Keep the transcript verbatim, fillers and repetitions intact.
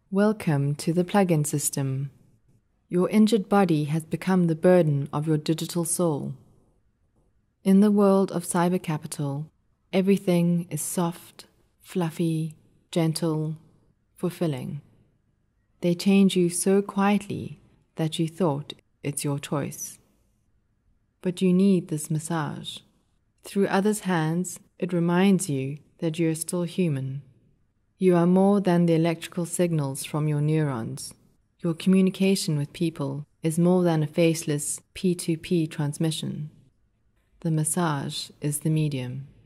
Welcome to the plug-in system. Your injured body has become the burden of your digital soul. In the world of cyber capital, everything is soft, fluffy, gentle, fulfilling. They change you so quietly that you thought it's your choice. But you need this massage. Through others' hands, it reminds you that you are still human. You are more than the electrical signals from your neurons. Your communication with people is more than a faceless P two P transmission. The massage is the medium.